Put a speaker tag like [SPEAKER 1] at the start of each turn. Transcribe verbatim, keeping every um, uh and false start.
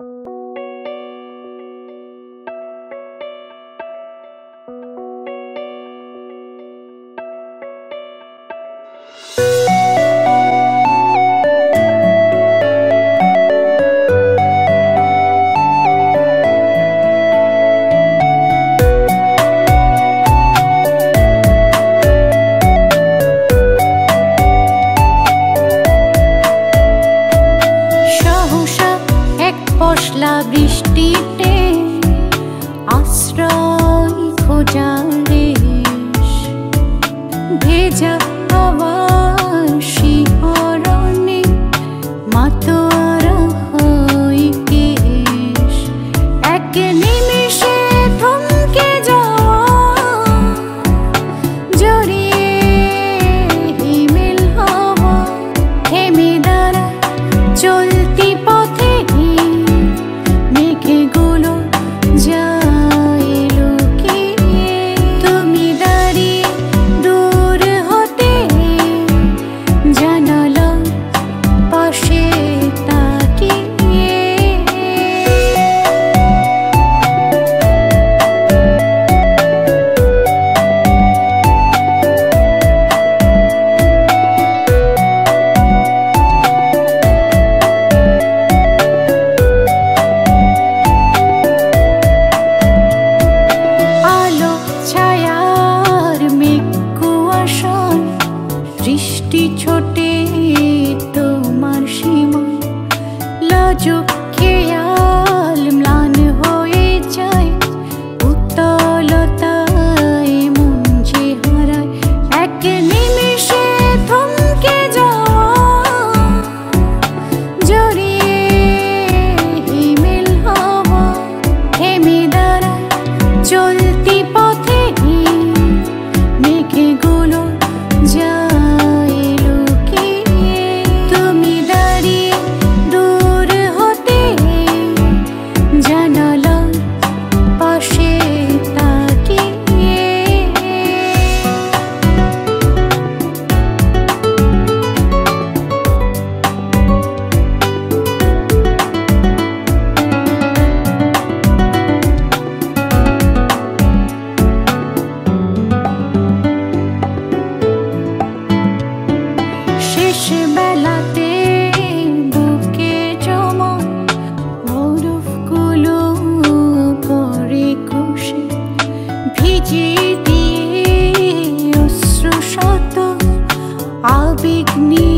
[SPEAKER 1] পশলা বৃষ্টিতে আশ্রয় খোঁজার রেশ, ভেজা হাওয়ার শিহরণে মাতোয়ারা হয় কেশ। এক নিমেষে থমকে যাওয়া জড়িয়ে হিমেল হাওয়া, থেমে দাঁড়ায় চলতি পথে মেঘগুলো যায় লুকিয়ে। তুমি দাঁড়িয়ে দূর হতে জানালার পাশে তাকিয়ে। বৃষ্টি ছোটে তোমার সীমা, লাজুক খেয়াল ম্লান হয়ে যায়, উত্তলতায় মন যে হারায়। এক নিমেষে থমকে যাওয়া জড়িয়ে হিমেল হাওয়া, থেমে দাঁড়ায় চলতি পথে মেঘগুলো যায় লুকিয়ে। তুমি দাঁড়িয়ে দূর হতে জানালার পাশে তাকিয়ে। বেলাতে বুকে জমা বরফগুলো করে খুশি, ভিজিয়ে দিয়ে অশ্রু শত আবেগ নিয়ে